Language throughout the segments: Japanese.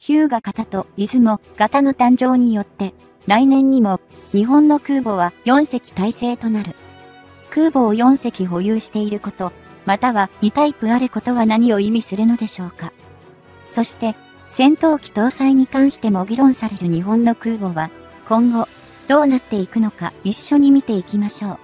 日向型と出雲型の誕生によって、来年にも日本の空母は4隻体制となる。空母を4隻保有していること、または2タイプあることは何を意味するのでしょうか。そして、戦闘機搭載に関しても議論される日本の空母は、今後、どうなっていくのか一緒に見ていきましょう。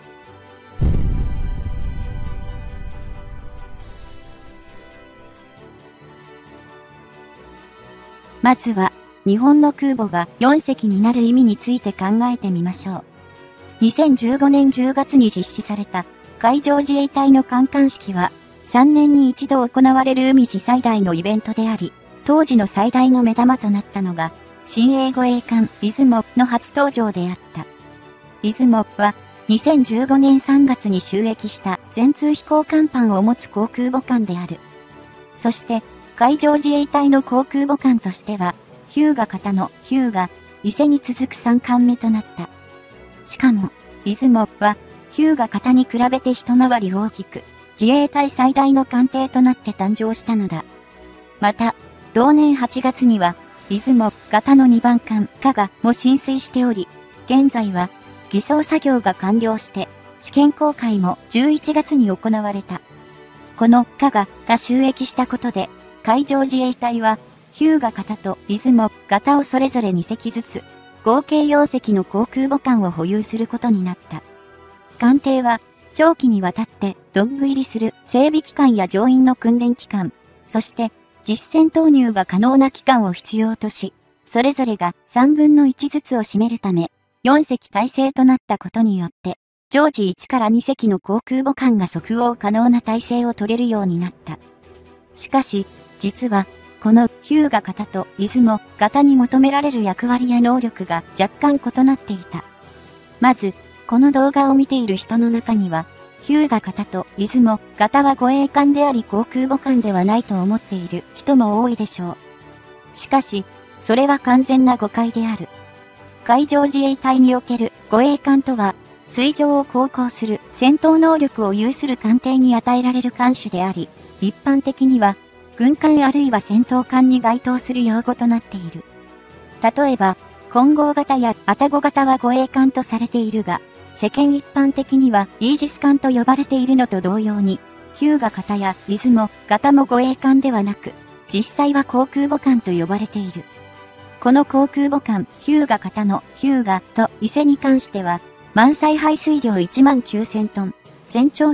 まずは、日本の空母が4隻になる意味について考えてみましょう。2015年10月に実施された海上自衛隊の観艦式は、3年に一度行われる海自最大のイベントであり、当時の最大の目玉となったのが、新鋭護衛艦出雲の初登場であった。出雲は、2015年3月に就役した全通飛行甲板を持つ航空母艦である。そして、海上自衛隊の航空母艦としては、日向型の日向、伊勢に続く3艦目となった。しかも、出雲は、日向型に比べて一回り大きく、自衛隊最大の艦艇となって誕生したのだ。また、同年8月には、出雲型の2番艦加賀も進水しており、現在は、偽装作業が完了して、試験航海も11月に行われた。この加賀が就役したことで、海上自衛隊は、日向型と出雲型をそれぞれ2隻ずつ、合計4隻の航空母艦を保有することになった。艦艇は、長期にわたってドッグ入りする整備期間や乗員の訓練期間、そして実戦投入が可能な期間を必要とし、それぞれが3分の1ずつを占めるため、4隻体制となったことによって、常時1から2隻の航空母艦が即応可能な体制を取れるようになった。しかし、実は、この日向型と出雲型に求められる役割や能力が若干異なっていた。まず、この動画を見ている人の中には、日向型と出雲型は護衛艦であり航空母艦ではないと思っている人も多いでしょう。しかし、それは完全な誤解である。海上自衛隊における護衛艦とは、水上を航行する戦闘能力を有する艦艇に与えられる艦種であり、一般的には、軍艦あるいは戦闘艦に該当する用語となっている。例えば、金剛型や愛宕型は護衛艦とされているが、世間一般的にはイージス艦と呼ばれているのと同様に、日向型や出雲型も護衛艦ではなく、実際は航空母艦と呼ばれている。この航空母艦日向型の日向と伊勢に関しては、満載排水量19000トン、全長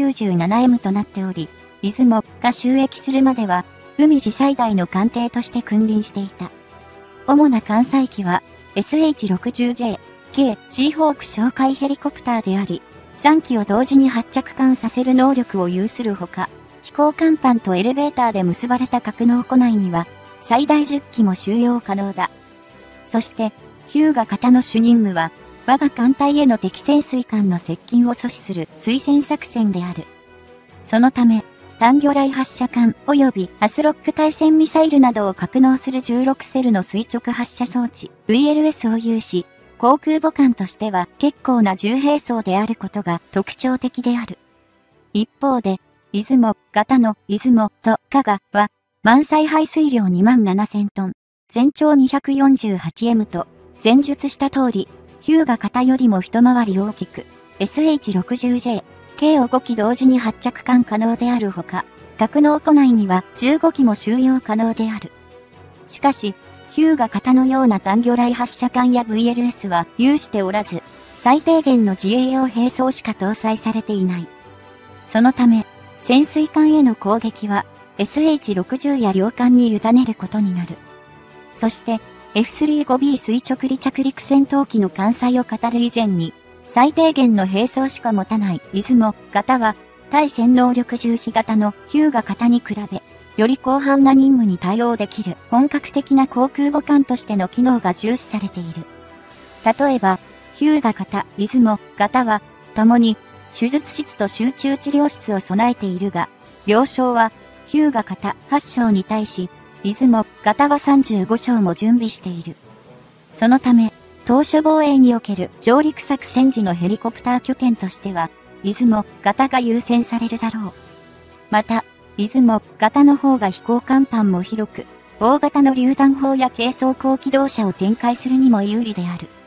197M となっており、出雲が就役するまでは、海自最大の艦艇として君臨していた。主な艦載機は、SH-60J、軽シーホーク哨戒ヘリコプターであり、3機を同時に発着艦させる能力を有するほか、飛行甲板とエレベーターで結ばれた格納庫内には、最大10機も収容可能だ。そして、日向型の主任務は、我が艦隊への敵潜水艦の接近を阻止する追戦作戦である。そのため、単魚雷発射管及びアスロック対戦ミサイルなどを格納する16セルの垂直発射装置 VLS を有し、航空母艦としては結構な重兵装であることが特徴的である。一方で、出雲型の出雲と加賀は、満載排水量27000トン、全長 248M と、前述した通り、日向型よりも一回り大きく、SH-60J、計を5機同時に発着艦可能であるほか、格納庫内には15機も収容可能である。しかし、日向型のような単魚雷発射管や VLS は有しておらず、最低限の自衛用兵装しか搭載されていない。そのため、潜水艦への攻撃は SH-60 や両艦に委ねることになる。そして、F-35B 垂直離着陸戦闘機の艦載を語る以前に、最低限の兵装しか持たない出雲型は、対戦能力重視型の日向型に比べ、より広範な任務に対応できる本格的な航空母艦としての機能が重視されている。例えば、日向型、出雲型は、共に手術室と集中治療室を備えているが、病床は日向型8床に対し、出雲型は35床も準備している。そのため、島嶼防衛における上陸作戦時のヘリコプター拠点としては、出雲型が優先されるだろう。また、出雲型の方が飛行甲板も広く、 大型の榴弾砲や軽装甲機動車を展開するにも有利である。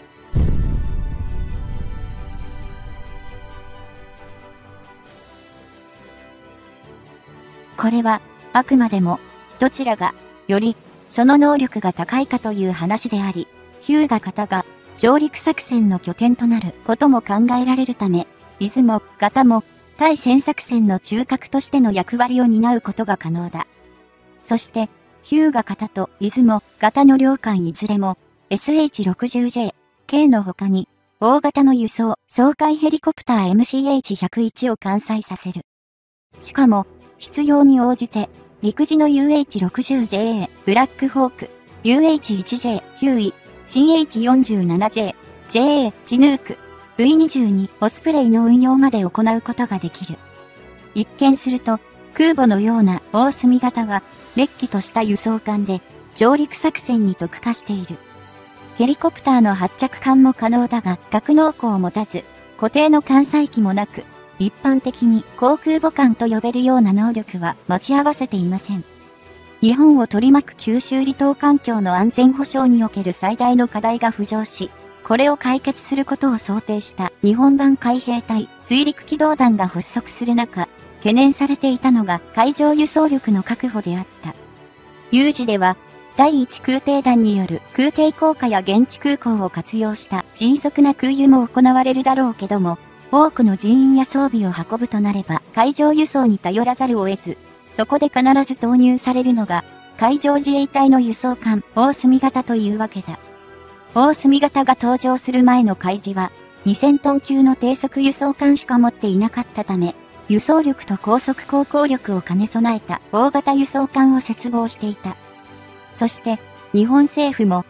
これは、あくまでも、どちらが、より、その能力が高いかという話であり、日向型が、上陸作戦の拠点となることも考えられるため、出雲型も、対戦作戦の中核としての役割を担うことが可能だ。そして、日向型と出雲型の両艦いずれも、SH-60J、K の他に、大型の輸送、掃海ヘリコプター MCH-101 を艦載させる。しかも、必要に応じて、陸自の UH-60JA、ブラックホーク、UH-1J、ヒューイ、CH-47J、JA、チヌーク、V-22、オスプレイの運用まで行うことができる。一見すると、空母のような大隅型は、れっきとした輸送艦で、上陸作戦に特化している。ヘリコプターの発着艦も可能だが、格納庫を持たず、固定の艦載機もなく、一般的に航空母艦と呼べるような能力は持ち合わせていません。日本を取り巻く九州離島環境の安全保障における最大の課題が浮上し、これを解決することを想定した日本版海兵隊水陸機動団が発足する中、懸念されていたのが海上輸送力の確保であった。有事では、第一空挺団による空挺降下や現地空港を活用した迅速な空輸も行われるだろうけども、多くの人員や装備を運ぶとなれば海上輸送に頼らざるを得ず、そこで必ず投入されるのが海上自衛隊の輸送艦大隅型というわけだ。大隅型が登場する前の海自は2000トン級の低速輸送艦しか持っていなかったため、輸送力と高速航行力を兼ね備えた大型輸送艦を切望していた。そして日本政府も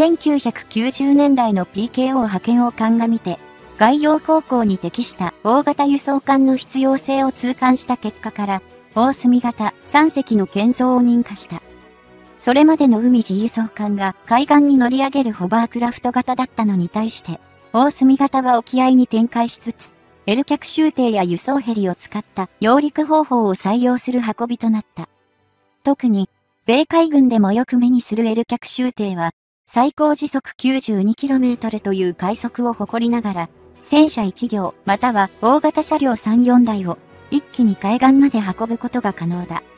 1990年代の PKO 派遣を鑑みて、外洋航行に適した大型輸送艦の必要性を痛感した結果から、大隅型3隻の建造を認可した。それまでの海自輸送艦が海岸に乗り上げるホバークラフト型だったのに対して、大隅型は沖合に展開しつつ、L 脚舟艇や輸送ヘリを使った揚陸方法を採用する運びとなった。特に、米海軍でもよく目にする L 脚舟艇は、最高時速 92km という快速を誇りながら、戦車1両または大型車両3、4台を一気に海岸まで運ぶことが可能だ。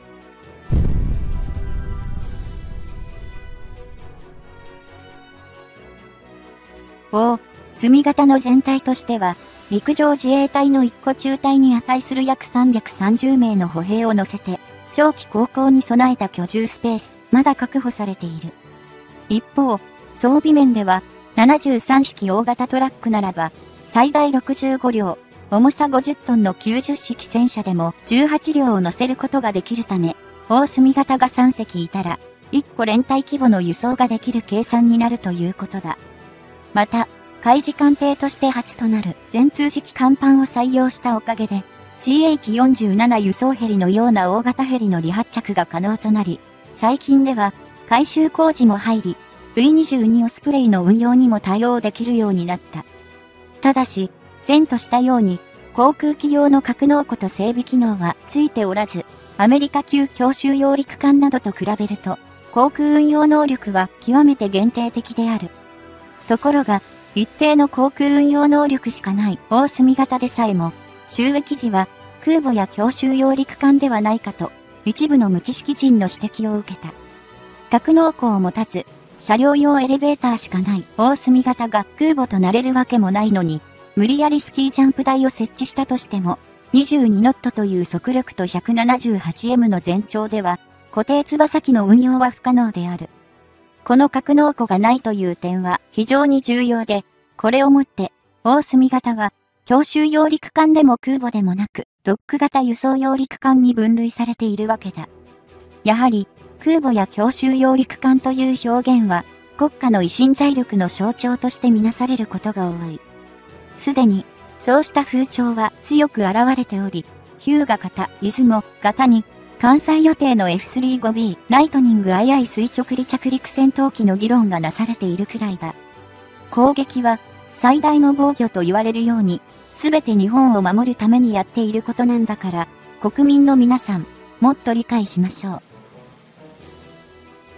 大隅型の全体としては、陸上自衛隊の1個中隊に値する約330名の歩兵を乗せて、長期航行に備えた居住スペース、まだ確保されている。一方、装備面では、73式大型トラックならば、最大65両、重さ50トンの90式戦車でも18両を乗せることができるため、大隅型が3隻いたら、1個連隊規模の輸送ができる計算になるということだ。また、海自艦艇として初となる全通式甲板を採用したおかげで、CH-47 輸送ヘリのような大型ヘリの離発着が可能となり、最近では改修工事も入り、V-22 オスプレイの運用にも対応できるようになった。ただし、前としたように、航空機用の格納庫と整備機能はついておらず、アメリカ級強襲揚陸艦などと比べると、航空運用能力は極めて限定的である。ところが、一定の航空運用能力しかない大隅型でさえも、収益時は空母や強襲揚陸艦ではないかと、一部の無知識人の指摘を受けた。格納庫を持たず、車両用エレベーターしかない大隅型が空母となれるわけもないのに、無理やりスキージャンプ台を設置したとしても、22ノットという速力と 178M の全長では、固定翼機の運用は不可能である。この格納庫がないという点は非常に重要で、これをもって、大隅型は、強襲揚陸艦でも空母でもなく、ドック型輸送揚陸艦に分類されているわけだ。やはり、空母や強襲揚陸艦という表現は、国家の維新財力の象徴としてみなされることが多い。すでに、そうした風潮は強く現れており、日向型、出雲型に、艦載予定の F-35B ライトニング II 垂直離着陸戦闘機の議論がなされているくらいだ。攻撃は、最大の防御と言われるように、すべて日本を守るためにやっていることなんだから、国民の皆さん、もっと理解しましょう。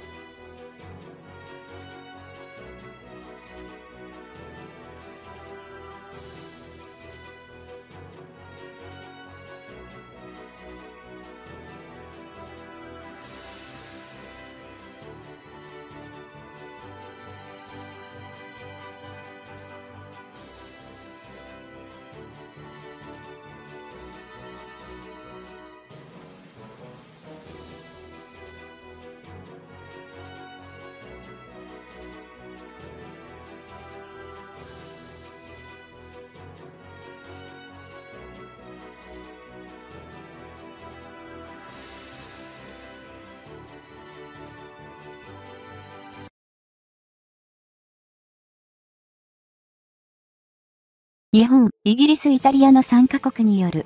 日本、イギリス、イタリアの3カ国による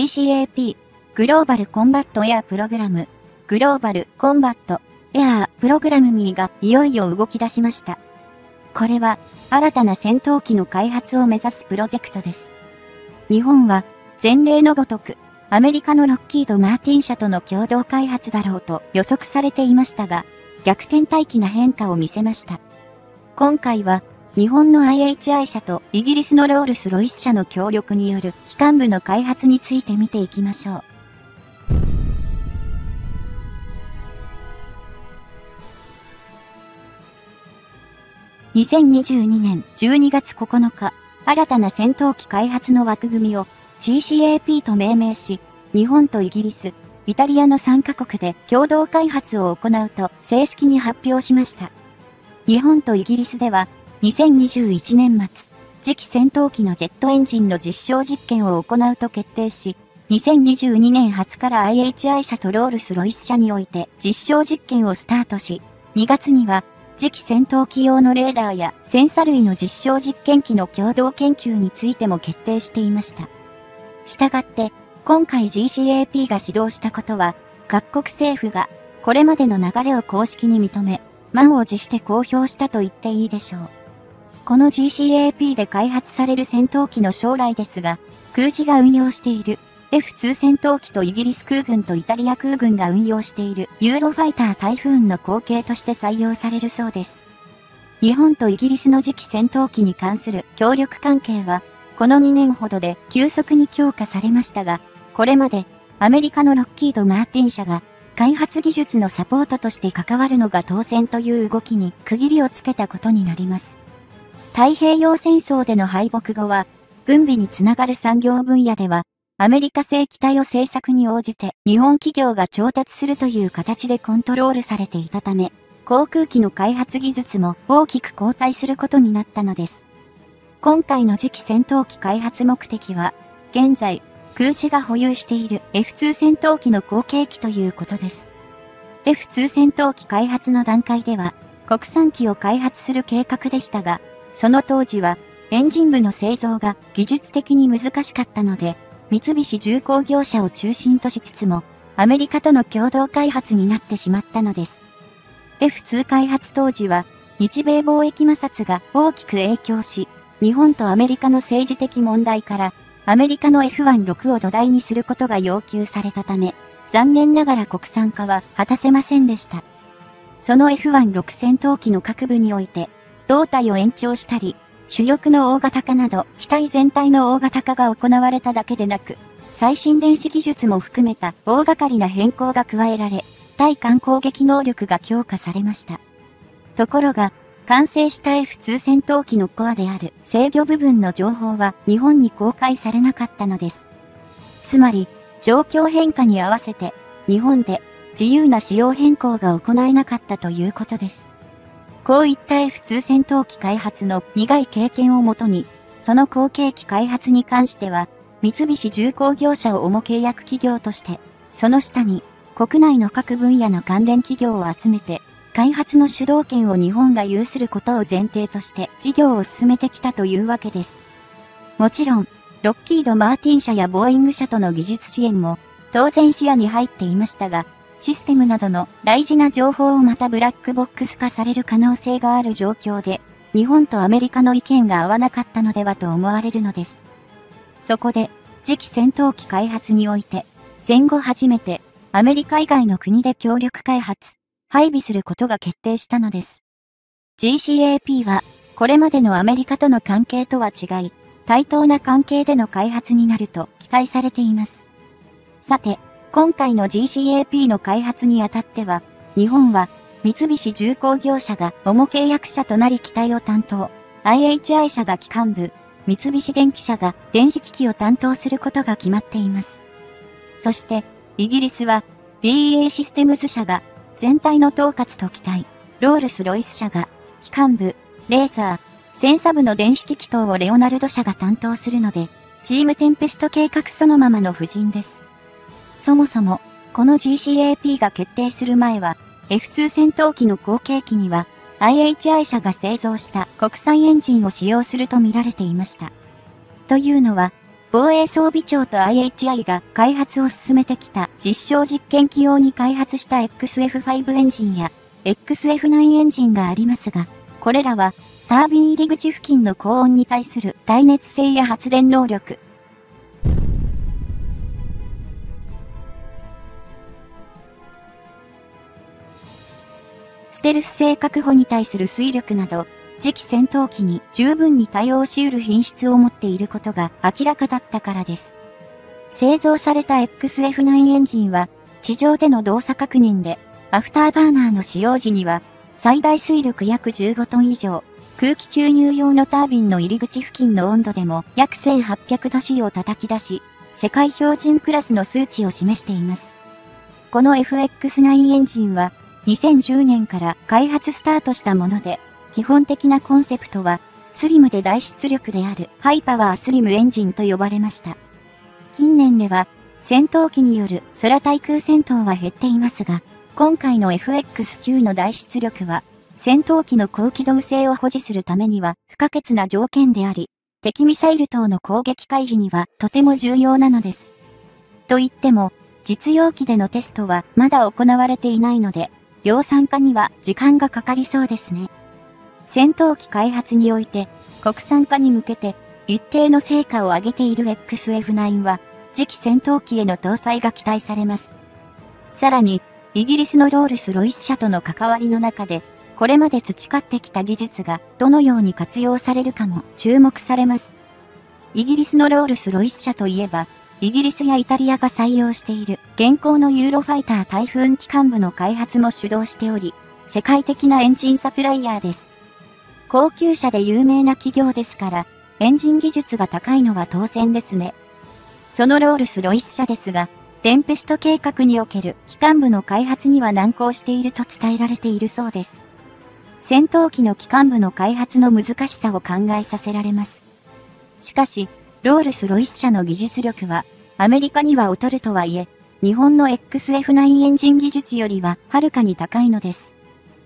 GCAP、グローバルコンバットエアプログラム、グローバルコンバットエアプログラムミーがいよいよ動き出しました。これは新たな戦闘機の開発を目指すプロジェクトです。日本は前例のごとくアメリカのロッキード・マーティン社との共同開発だろうと予測されていましたが、逆転大きな変化を見せました。今回は日本の IHI 社とイギリスのロールス・ロイス社の協力による機関部の開発について見ていきましょう。2022年12月9日、新たな戦闘機開発の枠組みを GCAP と命名し、日本とイギリス、イタリアの3カ国で共同開発を行うと正式に発表しました。日本とイギリスでは、2021年末、次期戦闘機のジェットエンジンの実証実験を行うと決定し、2022年初から IHI 社とロールス・ロイス社において実証実験をスタートし、2月には次期戦闘機用のレーダーやセンサ類の実証実験機の共同研究についても決定していました。したがって、今回 GCAP が始動したことは、各国政府がこれまでの流れを公式に認め、満を持して公表したと言っていいでしょう。この GCAP で開発される戦闘機の将来ですが、空自が運用している F2 戦闘機とイギリス空軍とイタリア空軍が運用しているユーロファイタータイフーンの後継として採用されるそうです。日本とイギリスの次期戦闘機に関する協力関係は、この2年ほどで急速に強化されましたが、これまでアメリカのロッキード・マーティン社が開発技術のサポートとして関わるのが当然という動きに区切りをつけたことになります。太平洋戦争での敗北後は、軍備につながる産業分野では、アメリカ製機体を製作に応じて日本企業が調達するという形でコントロールされていたため、航空機の開発技術も大きく後退することになったのです。今回の次期戦闘機開発目的は、現在、空自が保有している F2 戦闘機の後継機ということです。F2 戦闘機開発の段階では、国産機を開発する計画でしたが、その当時は、エンジン部の製造が技術的に難しかったので、三菱重工業者を中心としつつも、アメリカとの共同開発になってしまったのです。F2 開発当時は、日米貿易摩擦が大きく影響し、日本とアメリカの政治的問題から、アメリカの F16 を土台にすることが要求されたため、残念ながら国産化は果たせませんでした。その F16 戦闘機の各部において、胴体を延長したり、主翼の大型化など、機体全体の大型化が行われただけでなく、最新電子技術も含めた大掛かりな変更が加えられ、対艦攻撃能力が強化されました。ところが、完成した F2 戦闘機のコアである制御部分の情報は日本に公開されなかったのです。つまり、状況変化に合わせて、日本で自由な仕様変更が行えなかったということです。こういった F2 戦闘機開発の苦い経験をもとに、その後継機開発に関しては、三菱重工業者を主契約企業として、その下に国内の各分野の関連企業を集めて、開発の主導権を日本が有することを前提として事業を進めてきたというわけです。もちろん、ロッキード・マーティン社やボーイング社との技術支援も当然視野に入っていましたが、システムなどの大事な情報をまたブラックボックス化される可能性がある状況で、日本とアメリカの意見が合わなかったのではと思われるのです。そこで、次期戦闘機開発において、戦後初めてアメリカ以外の国で協力開発、配備することが決定したのです。GCAP は、これまでのアメリカとの関係とは違い、対等な関係での開発になると期待されています。さて、今回の GCAP の開発にあたっては、日本は三菱重工業者が主契約者となり機体を担当、IHI 社が機関部、三菱電機社が電子機器を担当することが決まっています。そして、イギリスは BAE システムズ社が全体の統括と機体、ロールス・ロイス社が機関部、レーザー、センサ部の電子機器等をレオナルド社が担当するので、チームテンペスト計画そのままの布陣です。そもそも、この GCAP が決定する前は、F2 戦闘機の後継機には、IHI 社が製造した国産エンジンを使用すると見られていました。 というのは、防衛装備庁と IHI が開発を進めてきた実証実験機用に開発した XF5 エンジンや XF9 エンジンがありますが、これらはタービン入り口付近の高温に対する耐熱性や発電能力、ステルス性確保に対する推力など、次期戦闘機に十分に対応し得る品質を持っていることが明らかだったからです。製造された XF9 エンジンは、地上での動作確認で、アフターバーナーの使用時には、最大推力約15トン以上、空気吸入用のタービンの入り口付近の温度でも約1800度 C を叩き出し、世界標準クラスの数値を示しています。この FX9 エンジンは、2010年から開発スタートしたもので、基本的なコンセプトは、スリムで大出力であるハイパワースリムエンジンと呼ばれました。近年では、戦闘機による空対空戦闘は減っていますが、今回の FX9 の大出力は、戦闘機の高機動性を保持するためには不可欠な条件であり、敵ミサイル等の攻撃回避にはとても重要なのです。と言っても、実用機でのテストはまだ行われていないので、量産化には時間がかかりそうですね。戦闘機開発において、国産化に向けて、一定の成果を上げている XF9 は、次期戦闘機への搭載が期待されます。さらに、イギリスのロールス・ロイス社との関わりの中で、これまで培ってきた技術がどのように活用されるかも注目されます。イギリスのロールス・ロイス社といえば、イギリスやイタリアが採用している現行のユーロファイタータイフーン機関部の開発も主導しており、世界的なエンジンサプライヤーです。高級車で有名な企業ですから、エンジン技術が高いのは当然ですね。そのロールス・ロイス社ですが、テンペスト計画における機関部の開発には難航していると伝えられているそうです。戦闘機の機関部の開発の難しさを考えさせられます。しかし、ロールス・ロイス社の技術力は、アメリカには劣るとはいえ、日本の XF9 エンジン技術よりははるかに高いのです。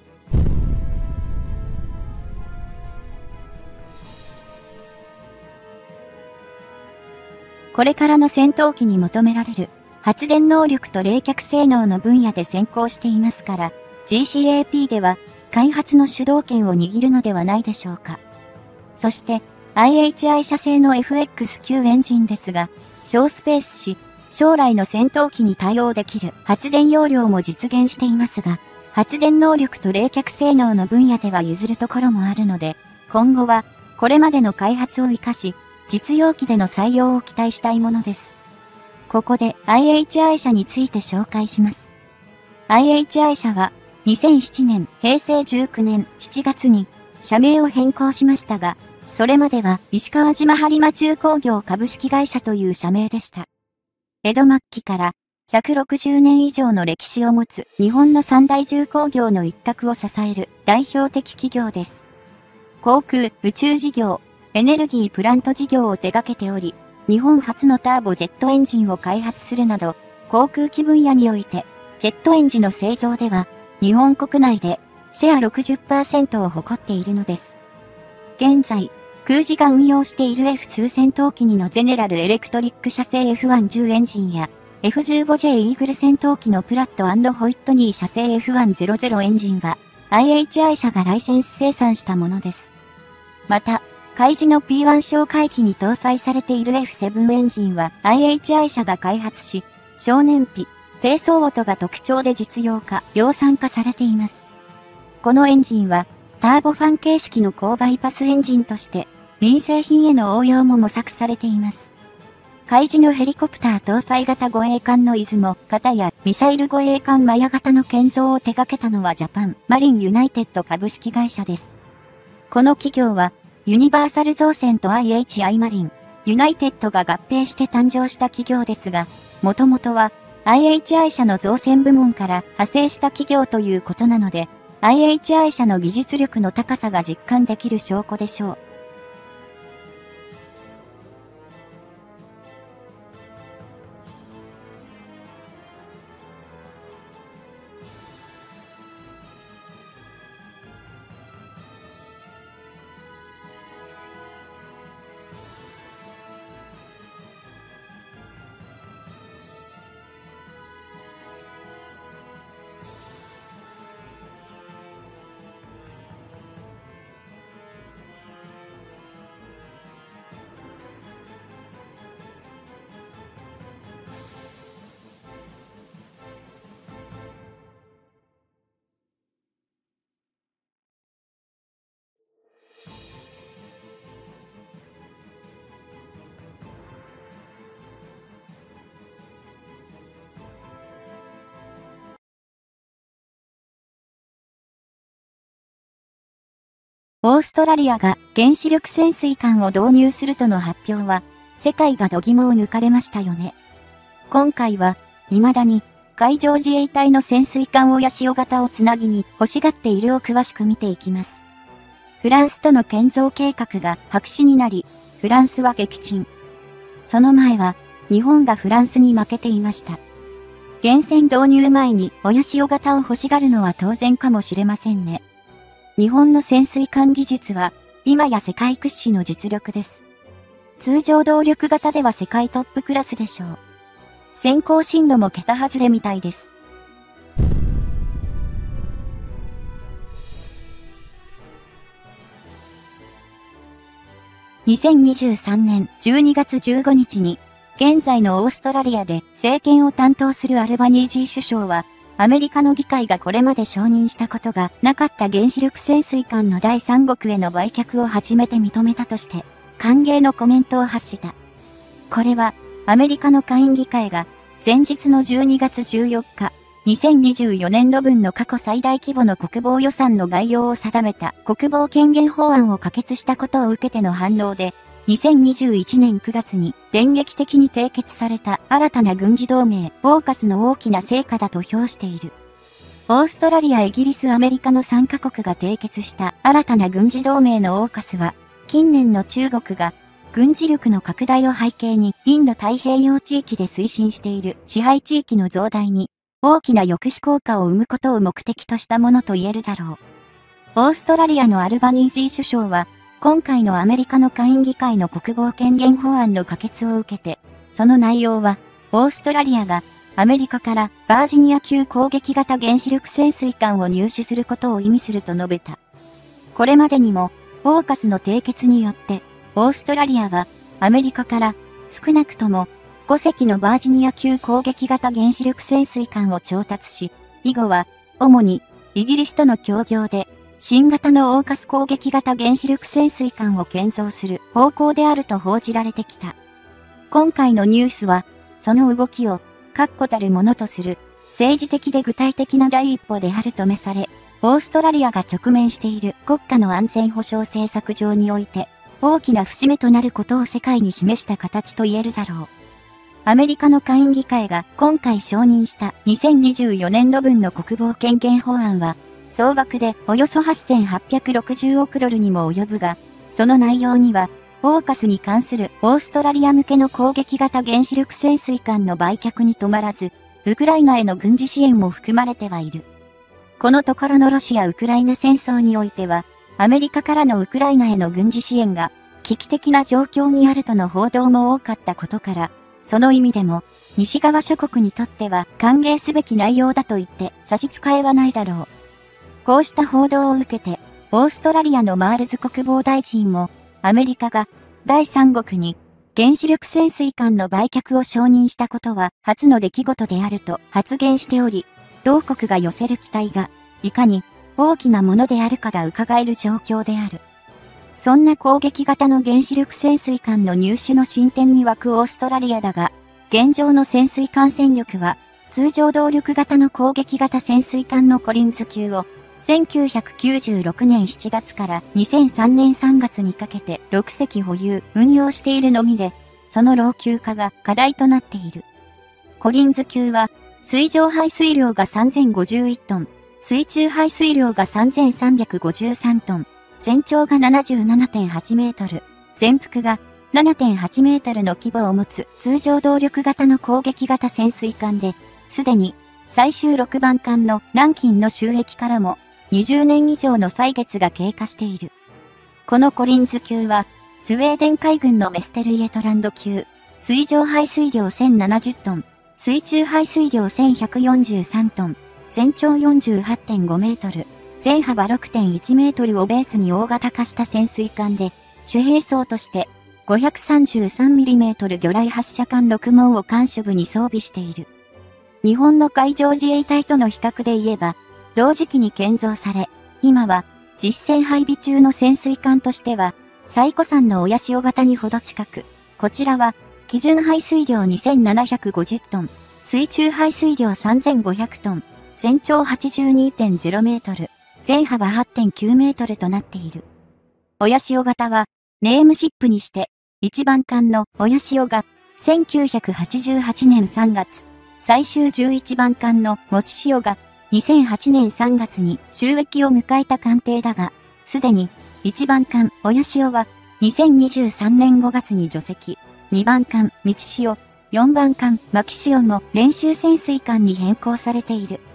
これからの戦闘機に求められる発電能力と冷却性能の分野で先行していますから、GCAP では開発の主導権を握るのではないでしょうか。そして IHI 社製の FX9 エンジンですが、小スペースし、将来の戦闘機に対応できる発電容量も実現していますが、発電能力と冷却性能の分野では譲るところもあるので、今後はこれまでの開発を活かし、実用機での採用を期待したいものです。ここで IHI 社について紹介します。IHI 社は2007年、平成19年7月に社名を変更しましたが、それまでは石川島播磨重工業株式会社という社名でした。江戸末期から160年以上の歴史を持つ日本の三大重工業の一角を支える代表的企業です。航空・宇宙事業、エネルギープラント事業を手掛けており、日本初のターボジェットエンジンを開発するなど、航空機分野において、ジェットエンジンの製造では、日本国内でシェア 60% を誇っているのです。現在、空自が運用している F2 戦闘機2のゼネラルエレクトリック社製 F110 エンジンや、F15J イーグル戦闘機のプラット&ホイットニー社製 F100 エンジンは、IHI 社がライセンス生産したものです。また、海自の P1 哨戒機に搭載されている F7 エンジンは IHI 社が開発し、小燃費、低走音が特徴で実用化、量産化されています。このエンジンは、ターボファン形式の高バイパスエンジンとして、民生品への応用も模索されています。海自のヘリコプター搭載型護衛艦の出雲型やミサイル護衛艦マヤ型の建造を手掛けたのはジャパンマリンユナイテッド株式会社です。この企業は、ユニバーサル造船と IHI マリン、ユナイテッドが合併して誕生した企業ですが、もともとは IHI 社の造船部門から派生した企業ということなので、IHI 社の技術力の高さが実感できる証拠でしょう。 オーストラリアが原子力潜水艦を導入するとの発表は、世界が度肝を抜かれましたよね。今回は、未だに、海上自衛隊の潜水艦親潮型をつなぎに欲しがっているを詳しく見ていきます。フランスとの建造計画が白紙になり、フランスは撃沈。その前は、日本がフランスに負けていました。原潜導入前に親潮型を欲しがるのは当然かもしれませんね。日本の潜水艦技術は、今や世界屈指の実力です。通常動力型では世界トップクラスでしょう。先行進度も桁外れみたいです。2023年12月15日に、現在のオーストラリアで政権を担当するアルバニージー首相は、アメリカの議会がこれまで承認したことがなかった原子力潜水艦の第三国への売却を初めて認めたとして、歓迎のコメントを発した。これは、アメリカの下院議会が、前日の12月14日、2024年度分の過去最大規模の国防予算の概要を定めた国防権限法案を可決したことを受けての反応で、2021年9月に電撃的に締結された新たな軍事同盟、オーカスの大きな成果だと評している。オーストラリア、イギリス、アメリカの3カ国が締結した新たな軍事同盟のオーカスは、近年の中国が軍事力の拡大を背景にインド太平洋地域で推進している支配地域の増大に大きな抑止効果を生むことを目的としたものと言えるだろう。オーストラリアのアルバニージー首相は、今回のアメリカの下院議会の国防権限法案の可決を受けて、その内容は、オーストラリアがアメリカからバージニア級攻撃型原子力潜水艦を入手することを意味すると述べた。これまでにも、オーカスの締結によって、オーストラリアはアメリカから少なくとも5隻のバージニア級攻撃型原子力潜水艦を調達し、以後は主にイギリスとの協業で新型のオーカス攻撃型原子力潜水艦を建造する方向であると報じられてきた。今回のニュースは、その動きを確固たるものとする政治的で具体的な第一歩であるとめされ、オーストラリアが直面している国家の安全保障政策上において、大きな節目となることを世界に示した形と言えるだろう。アメリカの下院議会が今回承認した2024年度分の国防権限法案は、総額でおよそ8860億ドルにも及ぶが、その内容には、オーカスに関するオーストラリア向けの攻撃型原子力潜水艦の売却に止まらず、ウクライナへの軍事支援も含まれてはいる。このところのロシア・ウクライナ戦争においては、アメリカからのウクライナへの軍事支援が危機的な状況にあるとの報道も多かったことから、その意味でも、西側諸国にとっては歓迎すべき内容だと言って差し支えはないだろう。こうした報道を受けて、オーストラリアのマールズ国防大臣も、アメリカが第三国に原子力潜水艦の売却を承認したことは初の出来事であると発言しており、同国が寄せる期待が、いかに大きなものであるかが伺える状況である。そんな攻撃型の原子力潜水艦の入手の進展に沸くオーストラリアだが、現状の潜水艦戦力は、通常動力型の攻撃型潜水艦のコリンズ級を、1996年7月から2003年3月にかけて6隻保有、運用しているのみで、その老朽化が課題となっている。コリンズ級は、水上排水量が3051トン、水中排水量が3353トン、全長が 77.8 メートル、全幅が 7.8 メートルの規模を持つ通常動力型の攻撃型潜水艦で、すでに最終6番艦のランキンの収益からも20年以上の歳月が経過している。このコリンズ級は、スウェーデン海軍のメステルイエトランド級、水上排水量1070トン、水中排水量1143トン、全長 48.5 メートル、全幅 6.1 メートルをベースに大型化した潜水艦で、主兵装として 533mm 魚雷発射管6門を艦首部に装備している。日本の海上自衛隊との比較で言えば、同時期に建造され、今は実戦配備中の潜水艦としては、最古参の親潮型にほど近く、こちらは基準排水量2750トン、水中排水量3500トン、全長 82.0 メートル、全幅 8.9 メートルとなっている。 親潮型は、ネームシップにして、1番艦の親潮が、1988年3月、最終11番艦のもち潮が、2008年3月に就役を迎えた艦艇だが、すでに、1番艦親潮は、2023年5月に除籍、2番艦みち潮、4番艦まき潮も練習潜水艦に変更されている。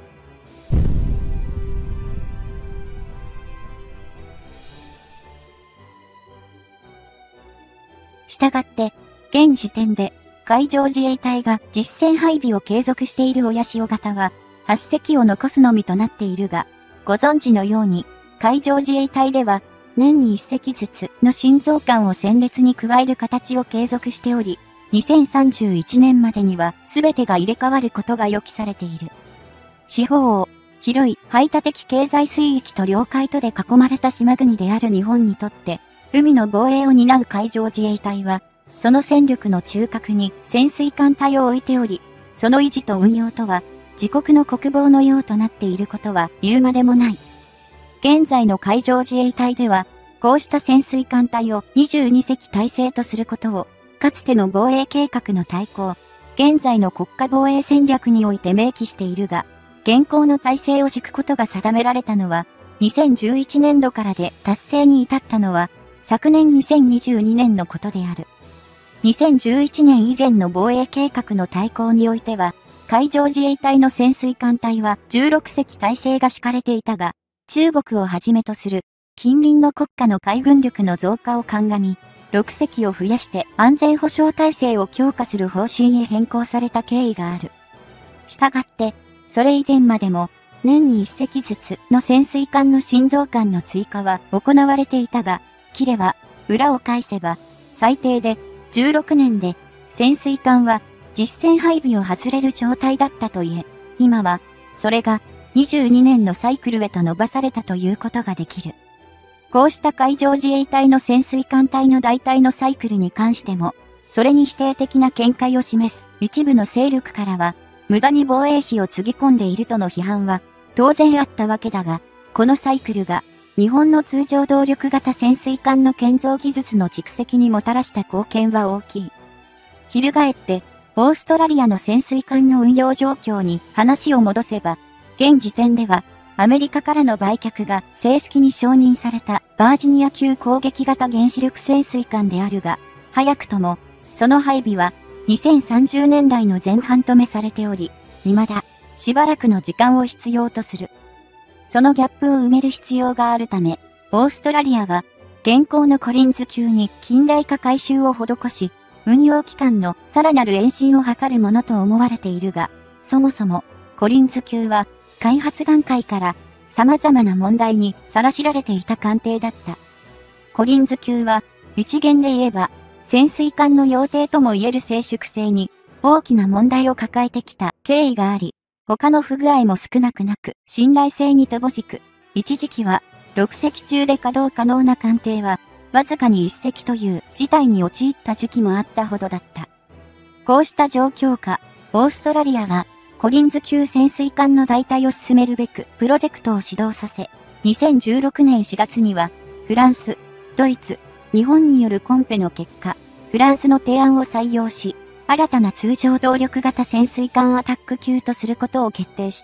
したがって、現時点で、海上自衛隊が実戦配備を継続している親潮型は、8隻を残すのみとなっているが、ご存知のように、海上自衛隊では、年に1隻ずつの新増艦を戦列に加える形を継続しており、2031年までには全てが入れ替わることが予期されている。四方を広い排他的経済水域と領海とで囲まれた島国である日本にとって、海の防衛を担う海上自衛隊は、その戦力の中核に潜水艦隊を置いており、その維持と運用とは、自国の国防の用となっていることは言うまでもない。現在の海上自衛隊では、こうした潜水艦隊を22隻体制とすることを、かつての防衛計画の大綱、現在の国家防衛戦略において明記しているが、現行の体制を敷くことが定められたのは、2011年度からで達成に至ったのは、昨年2022年のことである。2011年以前の防衛計画の大綱においては、海上自衛隊の潜水艦隊は16隻体制が敷かれていたが、中国をはじめとする近隣の国家の海軍力の増加を鑑み、6隻を増やして安全保障体制を強化する方針へ変更された経緯がある。したがって、それ以前までも年に1隻ずつの潜水艦の新増艦の追加は行われていたが、切れば裏を返せば最低で16年で潜水艦は実戦配備を外れる状態だったといえ、今はそれが22年のサイクルへと伸ばされたということができる。こうした海上自衛隊の潜水艦隊の代替のサイクルに関しても、それに否定的な見解を示す一部の勢力からは、無駄に防衛費をつぎ込んでいるとの批判は当然あったわけだが、このサイクルが日本の通常動力型潜水艦の建造技術の蓄積にもたらした貢献は大きい。翻って、オーストラリアの潜水艦の運用状況に話を戻せば、現時点では、アメリカからの売却が正式に承認されたバージニア級攻撃型原子力潜水艦であるが、早くとも、その配備は2030年代の前半とめされており、未だしばらくの時間を必要とする。そのギャップを埋める必要があるため、オーストラリアは、現行のコリンズ級に近代化改修を施し、運用期間のさらなる延伸を図るものと思われているが、そもそも、コリンズ級は、開発段階から様々な問題にさらしられていた艦艇だった。コリンズ級は、一元で言えば、潜水艦の洋艇とも言える静粛性に大きな問題を抱えてきた経緯があり、他の不具合も少なくなく信頼性に乏しく、一時期は6隻中で稼働可能な艦艇はわずかに1隻という事態に陥った時期もあったほどだった。こうした状況下、オーストラリアはコリンズ級潜水艦の代替を進めるべくプロジェクトを始動させ、2016年4月にはフランス、ドイツ、日本によるコンペの結果、フランスの提案を採用し、新たな通常動力型潜水艦アタック級とすることを決定した。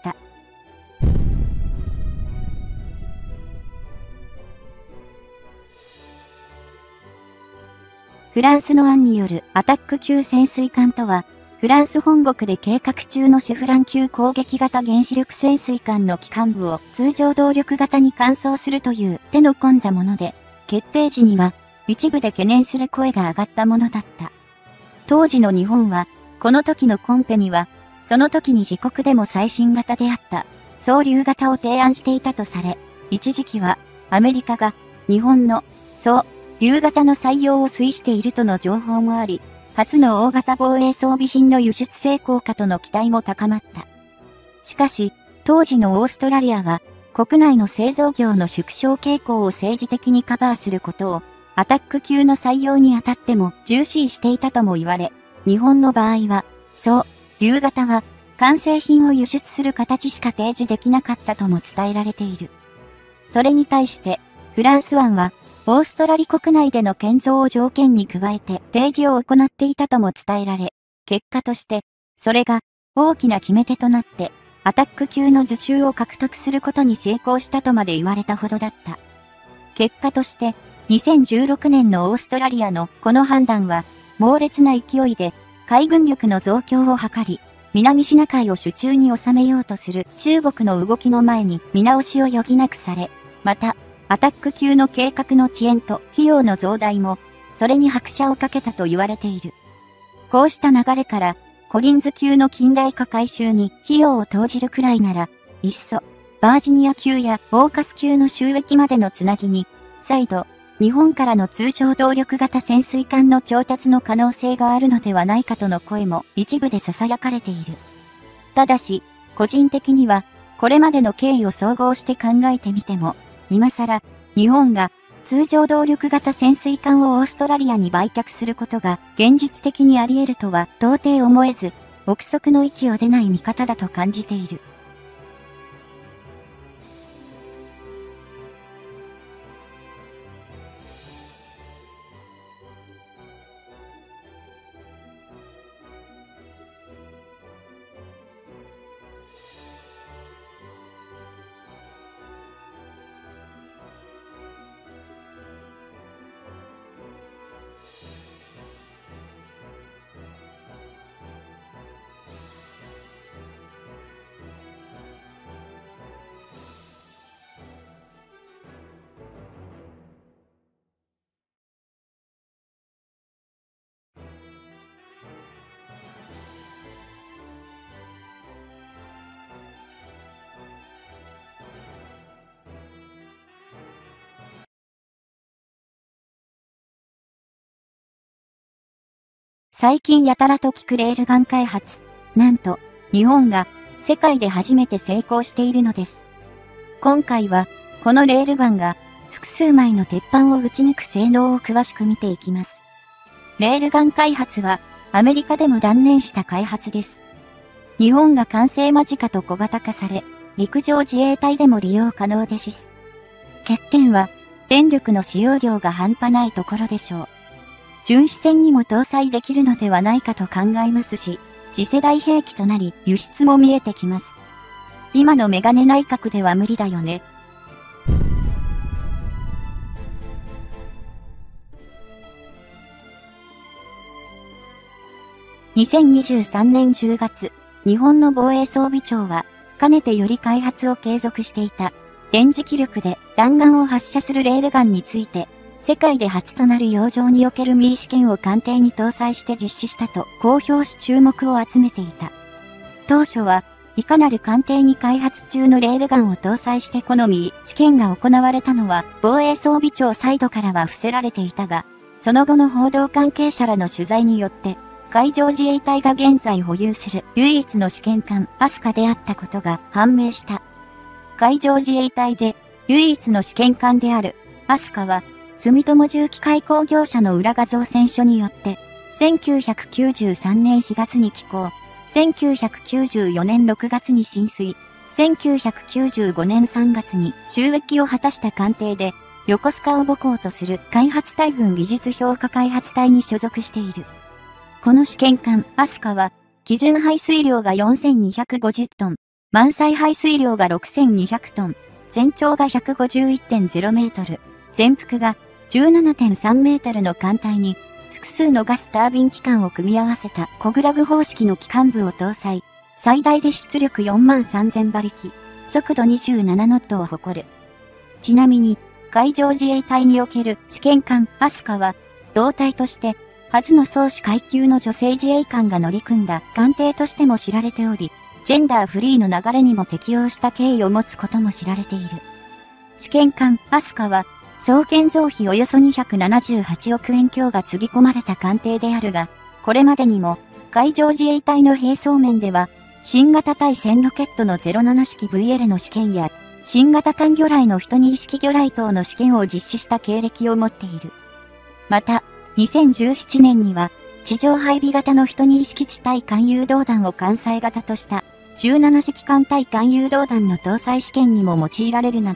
フランスの案によるアタック級潜水艦とは、フランス本国で計画中のシェフラン級攻撃型原子力潜水艦の機関部を通常動力型に換装するという手の込んだもので、決定時には一部で懸念する声が上がったものだった。当時の日本は、この時のコンペには、その時に自国でも最新型であった、双竜型を提案していたとされ、一時期は、アメリカが、日本の、双竜型の採用を推しているとの情報もあり、初の大型防衛装備品の輸出成功かとの期待も高まった。しかし、当時のオーストラリアは、国内の製造業の縮小傾向を政治的にカバーすることを、アタック級の採用にあたっても重視していたとも言われ、日本の場合は、双竜型は、完成品を輸出する形しか提示できなかったとも伝えられている。それに対して、フランス案は、 オーストラリ国内での建造を条件に加えて提示を行っていたとも伝えられ、結果として、それが大きな決め手となって、アタック級の受注を獲得することに成功したとまで言われたほどだった。結果として、2016年のオーストラリアのこの判断は、猛烈な勢いで海軍力の増強を図り、南シナ海を手中に収めようとする中国の動きの前に見直しを余儀なくされ、また、アタック級の計画の遅延と費用の増大も、それに拍車をかけたと言われている。こうした流れから、コリンズ級の近代化改修に費用を投じるくらいなら、いっそ、バージニア級やオーカス級の収益までのつなぎに、再度、日本からの通常動力型潜水艦の調達の可能性があるのではないかとの声も一部で囁かれている。ただし、個人的には、これまでの経緯を総合して考えてみても、今更、日本が通常動力型潜水艦をオーストラリアに売却することが現実的にあり得るとは到底思えず、憶測の域を出ない見方だと感じている。最近やたらと聞くレールガン開発。なんと、日本が世界で初めて成功しているのです。今回は、このレールガンが複数枚の鉄板を打ち抜く性能を詳しく見ていきます。レールガン開発はアメリカでも断念した開発です。日本が完成間近と小型化され、陸上自衛隊でも利用可能です。欠点は、電力の使用量が半端ないところでしょう。巡視船にも搭載できるのではないかと考えますし、次世代兵器となり輸出も見えてきます。今のメガネ内閣では無理だよね。2023年10月、日本の防衛装備庁は、かねてより開発を継続していた、電磁気力で弾丸を発射するレールガンについて、世界で初となる洋上におけるミー試験を艦艇に搭載して実施したと公表し注目を集めていた。当初は、いかなる艦艇に開発中のレールガンを搭載して好み試験が行われたのは防衛装備庁サイドからは伏せられていたが、その後の報道関係者らの取材によって、海上自衛隊が現在保有する唯一の試験艦アスカであったことが判明した。海上自衛隊で唯一の試験艦であるアスカは、住友重機械工業社の裏画像選書によって、1993年4月に起工、1994年6月に進水、1995年3月に就役を果たした艦艇で、横須賀を母港とする開発隊軍技術評価開発隊に所属している。この試験艦アスカは、基準排水量が4250トン、満載排水量が6200トン、全長が 151.0 メートル、全幅が 17.3 メートルの艦隊に、複数のガスタービン機関を組み合わせたコグラグ方式の機関部を搭載、最大で出力43000馬力、速度27ノットを誇る。ちなみに、海上自衛隊における試験艦アスカは、同隊として、初の総司階級の女性自衛官が乗り組んだ艦艇としても知られており、ジェンダーフリーの流れにも適応した経緯を持つことも知られている。試験艦アスカは、総建造費およそ278億円強がつぎ込まれた艦艇であるが、これまでにも、海上自衛隊の兵装面では、新型対戦ロケットの07式 VL の試験や、新型艦魚雷の12式魚雷等の試験を実施した経歴を持っている。また、2017年には、地上配備型の12式地対艦誘導弾を艦載型とした、17式艦対艦誘導弾の搭載試験にも用いられるなど、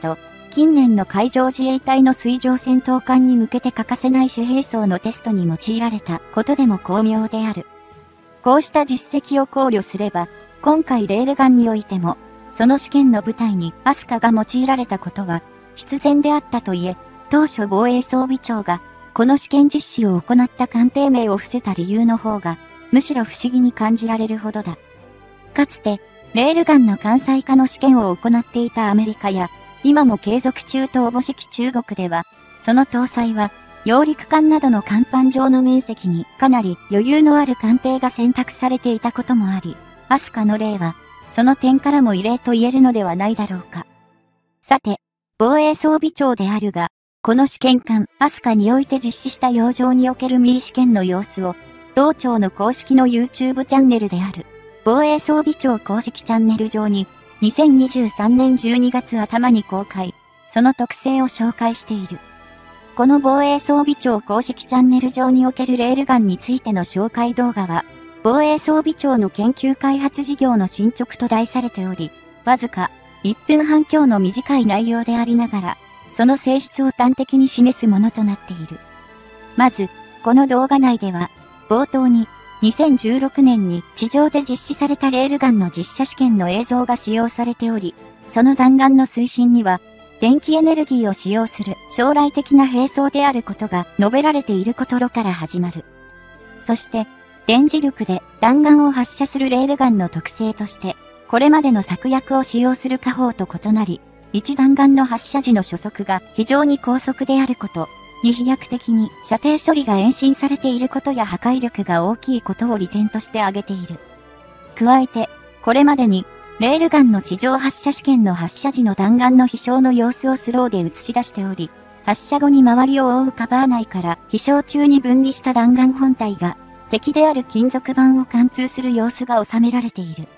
近年の海上自衛隊の水上戦闘艦に向けて欠かせない主兵装のテストに用いられたことでも巧妙である。こうした実績を考慮すれば、今回レールガンにおいても、その試験の舞台にアスカが用いられたことは必然であったといえ、当初防衛装備庁がこの試験実施を行った艦艇名を伏せた理由の方が、むしろ不思議に感じられるほどだ。かつて、レールガンの艦載化の試験を行っていたアメリカや、今も継続中とおぼしき中国では、その搭載は、揚陸艦などの甲板上の面積にかなり余裕のある艦艇が選択されていたこともあり、アスカの例は、その点からも異例と言えるのではないだろうか。さて、防衛装備庁であるが、この試験艦アスカにおいて実施した洋上におけるミー試験の様子を、同庁の公式の YouTube チャンネルである、防衛装備庁公式チャンネル上に、2023年12月頭に公開、その特性を紹介している。この防衛装備庁公式チャンネル上におけるレールガンについての紹介動画は、防衛装備庁の研究開発事業の進捗と題されており、わずか1分半強の短い内容でありながら、その性質を端的に示すものとなっている。まず、この動画内では、冒頭に、2016年に地上で実施されたレールガンの実射試験の映像が使用されており、その弾丸の推進には、電気エネルギーを使用する将来的な兵装であることが述べられていることから始まる。そして、電磁力で弾丸を発射するレールガンの特性として、これまでの策略を使用する火砲と異なり、一弾丸の発射時の初速が非常に高速であること、に飛躍的に射程処理が延伸されていることや破壊力が大きいことを利点として挙げている。加えて、これまでに、レールガンの地上発射試験の発射時の弾丸の飛翔の様子をスローで映し出しており、発射後に周りを覆うカバー内から飛翔中に分離した弾丸本体が、敵である金属板を貫通する様子が収められている。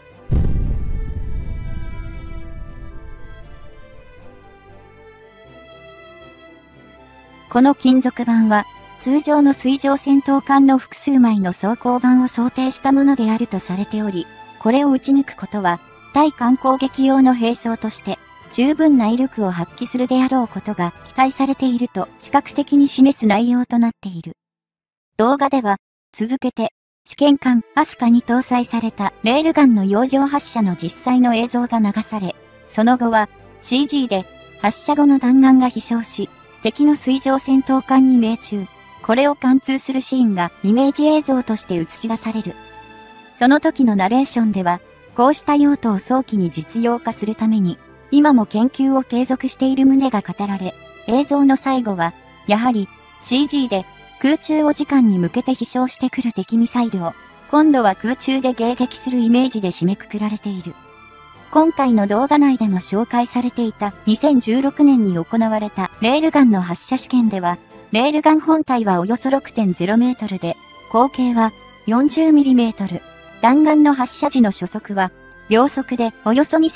この金属板は、通常の水上戦闘艦の複数枚の装甲板を想定したものであるとされており、これを撃ち抜くことは、対艦攻撃用の兵装として、十分な威力を発揮するであろうことが期待されていると視覚的に示す内容となっている。動画では、続けて、試験艦アスカに搭載されたレールガンの洋上発射の実際の映像が流され、その後は CG で発射後の弾丸が飛翔し、敵の水上戦闘艦に命中、これを貫通するシーンがイメージ映像として映し出される。その時のナレーションでは、こうした用途を早期に実用化するために、今も研究を継続している旨が語られ、映像の最後は、やはり CG で空中を時間に向けて飛翔してくる敵ミサイルを、今度は空中で迎撃するイメージで締めくくられている。今回の動画内でも紹介されていた2016年に行われたレールガンの発射試験では、レールガン本体はおよそ 6.0 メートルで、口径は40ミリメートル。弾丸の発射時の初速は、秒速でおよそ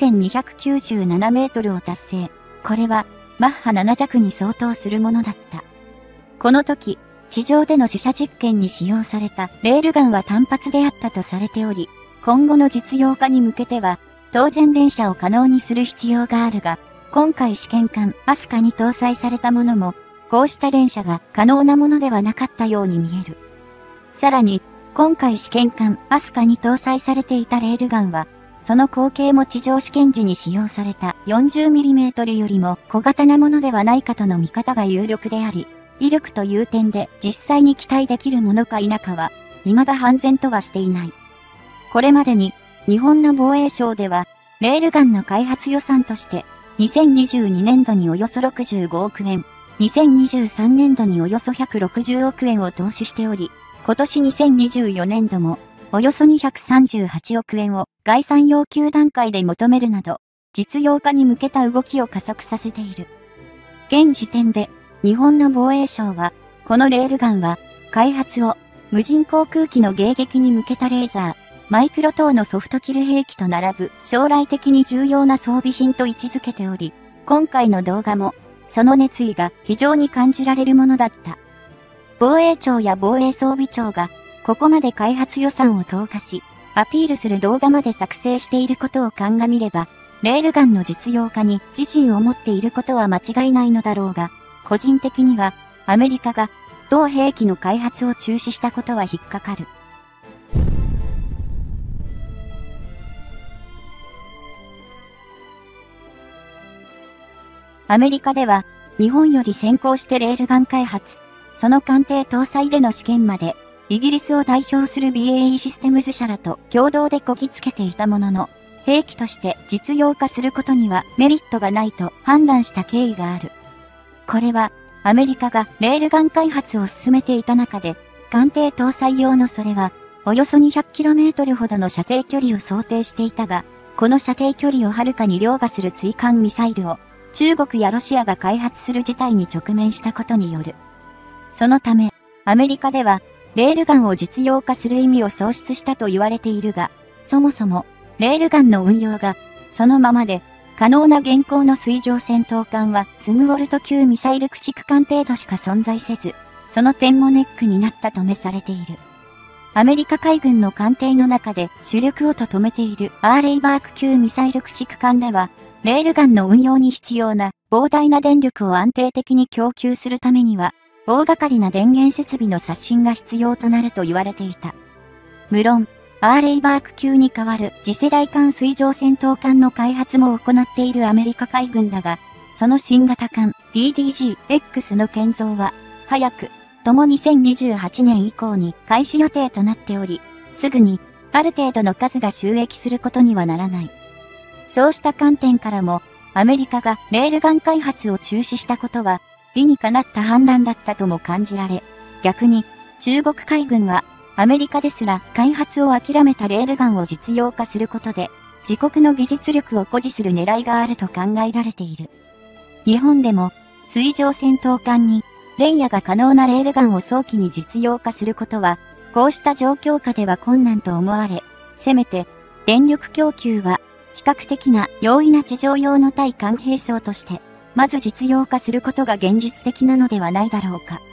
2297メートルを達成。これは、マッハ7弱に相当するものだった。この時、地上での試射実験に使用されたレールガンは単発であったとされており、今後の実用化に向けては、当然連射を可能にする必要があるが、今回試験艦アスカに搭載されたものも、こうした連射が可能なものではなかったように見える。さらに、今回試験艦アスカに搭載されていたレールガンは、その口径も地上試験時に使用された 40mm よりも小型なものではないかとの見方が有力であり、威力という点で実際に期待できるものか否かは、未だ判然とはしていない。これまでに、日本の防衛省では、レールガンの開発予算として、2022年度におよそ65億円、2023年度におよそ160億円を投資しており、今年2024年度も、およそ238億円を概算要求段階で求めるなど、実用化に向けた動きを加速させている。現時点で、日本の防衛省は、このレールガンは、開発を無人航空機の迎撃に向けたレーザー、マイクロ等のソフトキル兵器と並ぶ将来的に重要な装備品と位置づけており、今回の動画も、その熱意が非常に感じられるものだった。防衛庁や防衛装備庁が、ここまで開発予算を投下し、アピールする動画まで作成していることを鑑みれば、 レールガンの実用化に自信を持っていることは間違いないのだろうが、個人的にはアメリカが同兵器の開発を中止したことは引っかかる。アメリカでは日本より先行してレールガン開発、その艦艇搭載での試験まで、イギリスを代表する BAE システムズ社らと共同でこぎつけていたものの、兵器として実用化することにはメリットがないと判断した経緯がある。これは、アメリカがレールガン開発を進めていた中で、艦艇搭載用のそれは、およそ 200km ほどの射程距離を想定していたが、この射程距離をはるかに凌駕する追艦ミサイルを、中国やロシアが開発する事態に直面したことによる。そのため、アメリカでは、レールガンを実用化する意味を喪失したと言われているが、そもそも、レールガンの運用が、そのままで、可能な現行の水上戦闘艦は、ツムウォルト級ミサイル駆逐艦程度しか存在せず、その点もネックになったとめされている。アメリカ海軍の艦艇の中で主力をと止めているアーレイバーク級ミサイル駆逐艦では、レールガンの運用に必要な膨大な電力を安定的に供給するためには、大掛かりな電源設備の刷新が必要となると言われていた。無論、アーレイバーク級に代わる次世代艦水上戦闘艦の開発も行っているアメリカ海軍だが、その新型艦 DDG-X の建造は、早く、とも2028年以降に開始予定となっており、すぐに、ある程度の数が収益することにはならない。そうした観点からも、アメリカがレールガン開発を中止したことは、理にかなった判断だったとも感じられ、逆に、中国海軍は、アメリカですら開発を諦めたレールガンを実用化することで、自国の技術力を誇示する狙いがあると考えられている。日本でも、水上戦闘艦に、連夜が可能なレールガンを早期に実用化することは、こうした状況下では困難と思われ、せめて、電力供給は、比較的な容易な地上用の対艦兵装として、まず実用化することが現実的なのではないだろうか。